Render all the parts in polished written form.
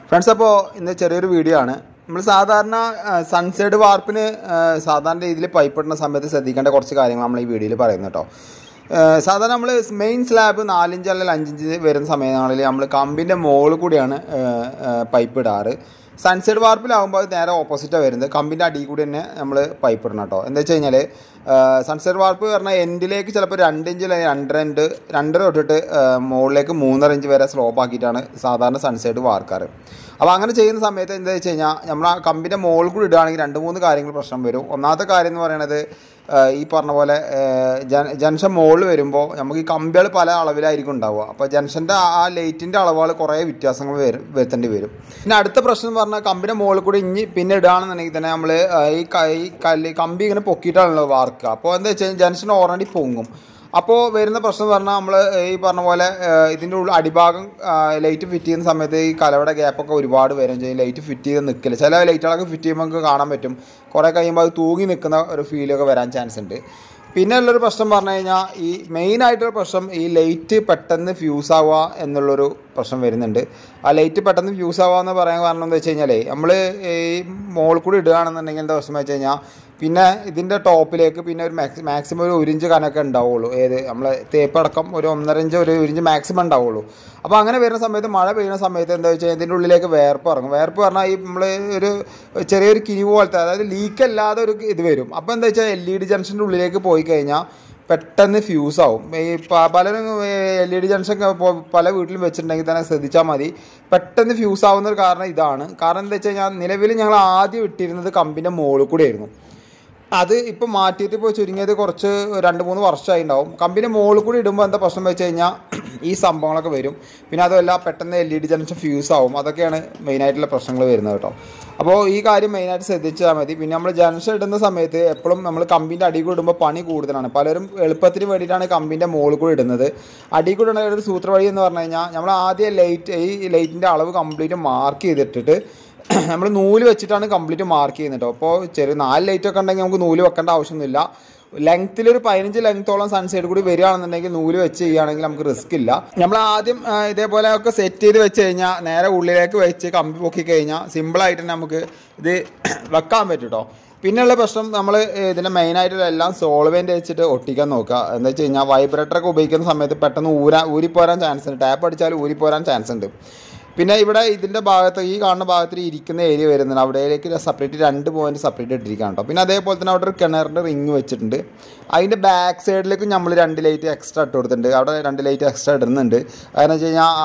Friends, അപ്പോൾ ഇന്ന് ചെറിയൊരു വീഡിയോ ആണ്. നമ്മൾ സാധാരണ സൺസൈഡ് വാർപ്പിന് സാധാരണ രീതിയിൽ പൈപ്പ് ഇടുന്ന സമയത്ത് ശ്രദ്ധിക്കേണ്ട കുറച്ച് കാര്യങ്ങൾ നമ്മൾ ഈ വീഡിയോയിൽ പറയുന്നു കേട്ടോ. സാധാരണ നമ്മൾ മെയിൻ സ്ലാബ് 4 ഇഞ്ച് അല്ലെങ്കിൽ 5 ഇഞ്ച് വരുന്ന സമയങ്ങളിൽ നമ്മൾ കമ്പിൻ്റെ മുകളിൽ കൂടിയാണ് പൈപ്പ് ഇടാറ്. സൺസൈഡ് വാർപ്പിലാകുമ്പോൾ അത് നേരെ ഓപ്പോസിറ്റാണ് വരുന്നത്. കമ്പിൻ്റെ അടിയിൽ കൂടി തന്നെ നമ്മൾ പൈപ്പ് ഇടണം കേട്ടോ. എന്താ വെച്ച് കഴിഞ്ഞാൽ സൺസൈഡ് വാർപ്പ് പറഞ്ഞാൽ എൻഡിലേക്ക് ചിലപ്പോൾ 2 ഇഞ്ച് അല്ലെങ്കിൽ 2.5 തൊട്ടിട്ട് മുകളിലേക്ക് 3.5 ഇഞ്ച് വരെ സ്ലോപ്പ് ആക്കിയിട്ടാണ് സാധാരണ സൺസൈഡ് വാർക്കാറ്. അപ്പോൾ അങ്ങനെ ചെയ്യുന്ന സമയത്ത് എന്താ വെച്ച് കഴിഞ്ഞാൽ നമ്മൾ ആ കമ്പിൻ്റെ മുകളിൽ കൂടി ഇടുകയാണെങ്കിൽ 2-3 കാര്യങ്ങൾ പ്രശ്നം വരും. ഒന്നാമത്തെ കാര്യം എന്ന് പറയുന്നത്, ഈ പറഞ്ഞ പോലെ ജംഗ്ഷൻ മുകളിൽ വരുമ്പോൾ നമുക്ക് ഈ കമ്പികൾ പല അളവിലായിരിക്കും ഉണ്ടാവുക. അപ്പോൾ ജംഗ്ഷൻ്റെ ആ ലൈറ്റിൻ്റെ അളവുകൾ കുറേ വ്യത്യാസങ്ങൾ വരുത്തേണ്ടി വരും. പിന്നെ അടുത്ത പ്രശ്നം എന്ന് പറഞ്ഞാൽ കമ്പിൻ്റെ മുകളിൽ കൂടി പിന്നെ ഇടുകയാണെന്നുണ്ടെങ്കിൽ തന്നെ നമ്മൾ ഈ കമ്പി ഇങ്ങനെ പൊക്കിയിട്ടാണല്ലോ വാർക്കുക. അപ്പോൾ എന്താ വെച്ച് കഴിഞ്ഞാൽ ജംഗ്ഷൻ ഓൾറെഡി പൊങ്ങും. അപ്പോൾ വരുന്ന പ്രശ്നം എന്ന് പറഞ്ഞാൽ നമ്മൾ ഈ പറഞ്ഞ പോലെ ഇതിൻ്റെ ഉള്ളിൽ അടിഭാഗം ലൈറ്റ് ഫിറ്റ് ചെയ്യുന്ന സമയത്ത് ഈ കലവയുടെ ഗ്യാപ്പൊക്കെ ഒരുപാട് വരും ചെയ്യും. ലൈറ്റ് ഫിറ്റ് ചെയ്ത് നിൽക്കില്ല. ചില ലൈറ്റുകളൊക്കെ ഫിറ്റ് ചെയ്യുമ്പോൾ നമുക്ക് കാണാൻ പറ്റും കുറേ കഴിയുമ്പോൾ അത് തൂങ്ങി നിൽക്കുന്ന ഒരു ഫീലൊക്കെ വരാൻ ചാൻസ് ഉണ്ട്. പിന്നെ ഉള്ളൊരു പ്രശ്നം പറഞ്ഞു കഴിഞ്ഞാൽ ഈ മെയിനായിട്ടൊരു പ്രശ്നം ഈ ലൈറ്റ് പെട്ടെന്ന് ഫ്യൂസ് ആവുക എന്നുള്ളൊരു പ്രശ്നം വരുന്നുണ്ട്. ആ ലൈറ്റ് പെട്ടെന്ന് ഫ്യൂസ് ആവുക എന്ന് പറയാൻ കാരണം എന്താ വെച്ച് കഴിഞ്ഞാൽ നമ്മൾ ഈ മുകളിൽ കൂടി ഇടുകയാണെന്നുണ്ടെങ്കിൽ എന്താ പ്രശ്നം വെച്ച് കഴിഞ്ഞാൽ പിന്നെ ഇതിൻ്റെ ടോപ്പിലേക്ക് പിന്നെ ഒരു മാക്സിമം ഒരു 1 ഇഞ്ച് കനൊക്കെ ഉണ്ടാവുള്ളൂ. നമ്മൾ തേപ്പടക്കം ഒരു 1.5 ഇഞ്ച് 1 ഇഞ്ച് മാക്സിമം ഉണ്ടാവുള്ളൂ. അപ്പോൾ അങ്ങനെ വരുന്ന സമയത്ത് മഴ പെയ്യുന്ന സമയത്ത് എന്താ വെച്ച് കഴിഞ്ഞാൽ ഇതിൻ്റെ ഉള്ളിലേക്ക് വേർപ്പ് ഇറങ്ങും. വേർപ്പ് പറഞ്ഞാൽ ഈ നമ്മൾ ഒരു ചെറിയൊരു കിനി പോലത്തെ, അതായത് ലീക്കല്ലാതെ ഒരു ഇത് വരും. അപ്പോൾ എന്താ വെച്ചാൽ LED ജംഗ്ഷൻ്റെ ഉള്ളിലേക്ക് പോയി കഴിഞ്ഞാൽ പെട്ടെന്ന് ഫ്യൂസ് ആവും. ഈ പലരും LED ജംഗ്ഷൻ പല വീട്ടിലും വെച്ചിട്ടുണ്ടെങ്കിൽ തന്നെ ശ്രദ്ധിച്ചാൽ മതി. പെട്ടെന്ന് ഫ്യൂസ് ആവുന്നൊരു കാരണം ഇതാണ്. കാരണം എന്താ വെച്ച് കഴിഞ്ഞാൽ നിലവിൽ ഞങ്ങൾ ആദ്യം ഇട്ടിരുന്നത് കമ്പിൻ്റെ മുകളിൽ കൂടെ ആയിരുന്നു. അത് ഇപ്പോൾ മാറ്റിയിട്ട് ഇപ്പോൾ ചുരുങ്ങിയത് കുറച്ച് 2-3 വർഷമായി ഉണ്ടാവും. കമ്പിൻ്റെ മുകളിൽ കൂടി ഇടുമ്പോൾ എന്താ പ്രശ്നം വെച്ച് കഴിഞ്ഞാൽ ഈ സംഭവങ്ങളൊക്കെ വരും. പിന്നെ അതുമല്ല പെട്ടെന്ന് LED ജംഗ്ഷൻ ഫ്യൂസ് ആവും. അതൊക്കെയാണ് മെയിനായിട്ടുള്ള പ്രശ്നങ്ങൾ വരുന്നത് കേട്ടോ. അപ്പോൾ ഈ കാര്യം മെയിനായിട്ട് ശ്രദ്ധിച്ചാൽ മതി. പിന്നെ നമ്മൾ ജംഗ്ഷൻ ഇടുന്ന സമയത്ത് എപ്പോഴും നമ്മൾ കമ്പിൻ്റെ അടിയിൽ കൂടി ഇടുമ്പോൾ പണി കൂടുതലാണ്. പലരും എളുപ്പത്തിന് വേണ്ടിയിട്ടാണ് കമ്പിൻ്റെ മുകളിൽ കൂടി ഇടുന്നത്. അടിയിൽ കൂടി ഇടുന്ന ഒരു സൂത്രവഴി എന്ന് പറഞ്ഞു കഴിഞ്ഞാൽ നമ്മൾ ആദ്യം ഈ ലൈറ്റിൻ്റെ അളവ് കംപ്ലീറ്റ് മാർക്ക് ചെയ്തിട്ടിട്ട് നമ്മൾ നൂല് വെച്ചിട്ടാണ് കംപ്ലീറ്റ് മാർക്ക് ചെയ്യുന്നത് കേട്ടോ. അപ്പോൾ ചെറിയ 4 ലൈറ്റൊക്കെ ഉണ്ടെങ്കിൽ നമുക്ക് നൂല് വെക്കേണ്ട ആവശ്യമൊന്നുമില്ല. ലെങ്ത്തിലൊരു 15 ലെങ്ത്തോളം സൺസൈഡ് കൂടി വരികയാണെന്നുണ്ടെങ്കിൽ നൂല് വെച്ച് ചെയ്യുകയാണെങ്കിൽ നമുക്ക് റിസ്ക് ഇല്ല. നമ്മൾ ആദ്യം ഇതേപോലെയൊക്കെ സെറ്റ് ചെയ്ത് വെച്ച് കഴിഞ്ഞാൽ നേരെ ഉള്ളിലേക്ക് വെച്ച് കമ്പി പൊക്കി കഴിഞ്ഞാൽ സിമ്പിളായിട്ട് തന്നെ നമുക്ക് ഇത് വെക്കാൻ പറ്റും കേട്ടോ. പിന്നെയുള്ള പ്രശ്നം, നമ്മൾ ഇതിൻ്റെ മെയിനായിട്ടുള്ള എല്ലാം സോൾവെൻ്റ് വെച്ചിട്ട് ഒട്ടിക്കാൻ നോക്കുക. എന്താ വെച്ച് കഴിഞ്ഞാൽ വൈബ്രേറ്ററൊക്കെ ഉപയോഗിക്കുന്ന സമയത്ത് പെട്ടെന്ന് ഊരിപ്പോരാൻ ചാൻസ് ഉണ്ട്. ടാപ്പ് അടിച്ചാൽ ഊരിപ്പോരാൻ ചാൻസ് ഉണ്ട്. പിന്നെ ഇവിടെ ഇതിൻ്റെ ഭാഗത്ത് ഈ കാണുന്ന ഭാഗത്തിൽ ഇരിക്കുന്ന ഏരിയ വരുന്നുണ്ട്. അവിടേക്ക് സെപ്പറേറ്റ് 2 പോയിൻറ്റ് സെപ്പറേറ്റ് ഇട്ടിരിക്കുകയാണ് കേട്ടോ. പിന്നെ അതേപോലെ തന്നെ അവിടെ ഒരു കിണറിൻ്റെ റിങ് വെച്ചിട്ടുണ്ട്. അതിൻ്റെ ബാക്ക് സൈഡിലേക്ക് നമ്മൾ 2 ലൈറ്റ് എക്സ്ട്രാ ഇട്ട് കൊടുത്തിട്ടുണ്ട്. അവിടെ 2 ലൈറ്റ് എക്സ്ട്രാ ഇടുന്നുണ്ട്. അതെന്ന് വെച്ച് കഴിഞ്ഞാൽ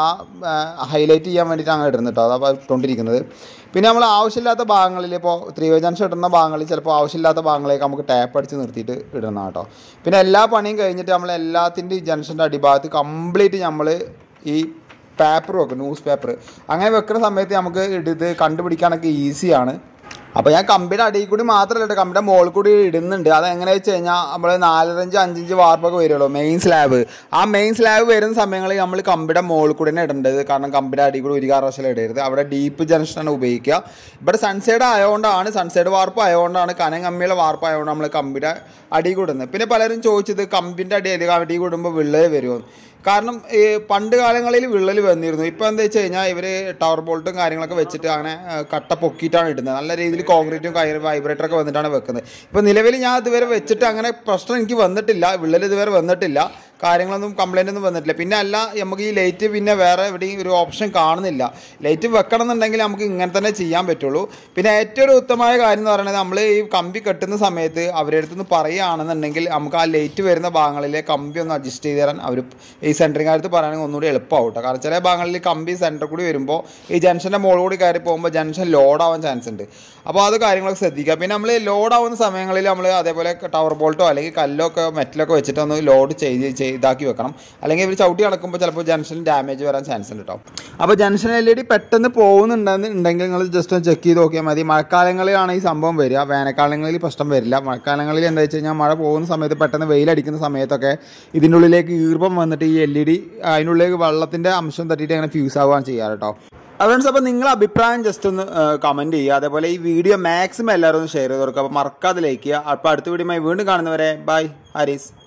ആ ഹൈലൈറ്റ് ചെയ്യാൻ വേണ്ടിയിട്ട് അങ്ങനെ ഇടുന്നത് കേട്ടോ. അതാണ് ഇട്ടുകൊണ്ടിരിക്കുന്നത്. പിന്നെ നമ്മൾ ആവശ്യമില്ലാത്ത ഭാഗങ്ങളിൽ ഇപ്പോൾ 3-way ജംഗ്ഷൻ ഇടുന്ന ഭാഗങ്ങളിൽ ചിലപ്പോൾ ആവശ്യമില്ലാത്ത ഭാഗങ്ങളിലേക്ക് നമുക്ക് ടാപ്പ് അടിച്ച് നിർത്തിയിട്ട് ഇടുന്ന കേട്ടോ. പിന്നെ എല്ലാ പണിയും കഴിഞ്ഞിട്ട് നമ്മൾ എല്ലാത്തിൻ്റെ ജംഗ്ഷൻ്റെ അടിഭാഗത്ത് കംപ്ലീറ്റ് നമ്മൾ ഈ പേപ്പർ വെക്കും, ന്യൂസ് പേപ്പർ. അങ്ങനെ വെക്കുന്ന സമയത്ത് നമുക്ക് ഇത് കണ്ടുപിടിക്കാനൊക്കെ ഈസിയാണ്. അപ്പോൾ ഞാൻ കമ്പിയുടെ അടിയിൽ കൂടി മാത്രമല്ല കമ്പിയുടെ മുകളിൽ കൂടി ഇടുന്നുണ്ട്. അതെങ്ങനെ വെച്ച് കഴിഞ്ഞാൽ നമ്മൾ 4.5-5 ഇഞ്ച് വാർപ്പൊക്കെ വരുമല്ലോ മെയിൻ സ്ലാബ്. ആ മെയിൻ സ്ലാബ് വരുന്ന സമയങ്ങളിൽ നമ്മൾ കമ്പിയുടെ മുകളിൽ കൂടി തന്നെ ഇടേണ്ടത്. കാരണം കമ്പിയുടെ അടിയിൽ കൂടി ഒരു കാരണവശാലും ഇടരുത്. അവിടെ ഡീപ്പ് ജംഗ്ഷനാണ് ഉപയോഗിക്കുക. ഇവിടെ സൺസൈഡ് ആയതുകൊണ്ടാണ്, സൺസൈഡ് വാർപ്പ് ആയതുകൊണ്ടാണ്, കനം കമ്മിയുള്ള വാർപ്പ് ആയതുകൊണ്ട് നമ്മൾ കമ്പിയുടെ അടിയിൽ കൂടുന്നത്. പിന്നെ പലരും ചോദിച്ചത് കമ്പിൻ്റെ അടിയിൽ കൂടുമ്പോൾ വിള്ളൽ വരുമോ. കാരണം ഈ പണ്ട് കാലങ്ങളിൽ വിള്ളൽ വന്നിരുന്നു. ഇപ്പോൾ എന്താ വെച്ച് കഴിഞ്ഞാൽ ഇവർ ടവർ ബോൾട്ടും കാര്യങ്ങളൊക്കെ വെച്ചിട്ട് അങ്ങനെ കട്ട പൊക്കിയിട്ടാണ് ഇടുന്നത്. നല്ല രീതിയിൽ കോൺക്രീറ്റും വൈബ്രേറ്ററൊക്കെ വന്നിട്ടാണ് വെക്കുന്നത്. ഇപ്പോൾ നിലവിൽ ഞാൻ ഇതുവരെ വെച്ചിട്ട് അങ്ങനെ പ്രശ്നം എനിക്ക് വന്നിട്ടില്ല. വിള്ളൽ ഇതുവരെ വന്നിട്ടില്ല. കാര്യങ്ങളൊന്നും കംപ്ലൈൻ്റ് ഒന്നും വന്നിട്ടില്ല. പിന്നെ അല്ല, നമുക്ക് ഈ ലൈറ്റ് പിന്നെ വേറെ എവിടെയും ഒരു ഓപ്ഷൻ കാണുന്നില്ല. ലൈറ്റ് വെക്കണം എന്നുണ്ടെങ്കിൽ നമുക്ക് ഇങ്ങനെ തന്നെ ചെയ്യാൻ പറ്റുള്ളൂ. പിന്നെ ഏറ്റവും ഒരു ഉത്തമമായ കാര്യം എന്ന് പറയുന്നത്, നമ്മൾ ഈ കമ്പി കെട്ടുന്ന സമയത്ത് അവരുടെ അടുത്തുനിന്ന് പറയുകയാണെന്നുണ്ടെങ്കിൽ നമുക്ക് ആ ലൈറ്റ് വരുന്ന ഭാഗങ്ങളിലെ കമ്പി ഒന്ന് അഡ്ജസ്റ്റ് ചെയ്ത് തരാൻ അവർ ഈ സെൻറ്ററിങ് കാര്യത്ത് പറയുകയാണെങ്കിൽ ഒന്നുകൂടി എളുപ്പമാവും. കാരണം ചില ഭാഗങ്ങളിൽ കമ്പി സെൻറ്റർ കൂടി വരുമ്പോൾ ഈ ജംഗ്ഷൻ്റെ മുകളിൽ കൂടി കയറി പോകുമ്പോൾ ജംഗ്ഷൻ ലോഡാവാൻ ചാൻസ് ഉണ്ട്. അപ്പോൾ അത് കാര്യങ്ങളൊക്കെ ശ്രദ്ധിക്കുക. പിന്നെ നമ്മൾ ലോഡാവുന്ന സമയങ്ങളിൽ നമ്മൾ അതേപോലെ ടവർ ബോൾട്ടോ അല്ലെങ്കിൽ കല്ലോ ഒക്കെ മെറ്റലൊക്കെ വെച്ചിട്ട് ഒന്ന് ലോഡ് ഇതാക്കി വെക്കണം. അല്ലെങ്കിൽ ഇവർ ചവിട്ടി നടക്കുമ്പോൾ ചിലപ്പോൾ ജംഗ്ഷനിൽ ഡാമേജ് വരാൻ ചാൻസ് ഉണ്ട് കേട്ടോ. അപ്പോൾ ജംഗ്ഷൻ LED പെട്ടെന്ന് പോകുന്നുണ്ടെന്നുണ്ടെങ്കിൽ നിങ്ങൾ ജസ്റ്റ് ഒന്ന് ചെക്ക് ചെയ്ത് നോക്കിയാൽ മതി. മഴക്കാലങ്ങളിലാണ് ഈ സംഭവം വരിക. വേനൽക്കാലങ്ങളിൽ പ്രശ്നം വരില്ല. മഴക്കാലങ്ങളിൽ എന്താ വെച്ച് കഴിഞ്ഞാൽ മഴ പോകുന്ന സമയത്ത് പെട്ടെന്ന് വെയിലടിക്കുന്ന സമയത്തൊക്കെ ഇതിൻ്റെ ഉള്ളിലേക്ക് ഈർപ്പം വന്നിട്ട് ഈ LED അതിനുള്ളിലേക്ക് വെള്ളത്തിൻ്റെ അംശം തട്ടിയിട്ട് അങ്ങനെ ഫ്യൂസ് ആവുകയാണ് ചെയ്യാറ് കേട്ടോ. ഫ്രണ്ട്സ്, അപ്പോൾ നിങ്ങളുടെ അഭിപ്രായം ജസ്റ്റ് ഒന്ന് കമൻറ്റ് ചെയ്യുക. അതേപോലെ ഈ വീഡിയോ മാക്സിമം എല്ലാവരും ഒന്ന് ഷെയർ ചെയ്ത് കൊടുക്കുക. അപ്പോൾ മറക്കാതെ ലൈക്ക് ചെയ്യുക. അപ്പോൾ അടുത്ത വീഡിയോയുമായി വീണ്ടും കാണുന്നവരെ ബൈ. ഹാരിസ്.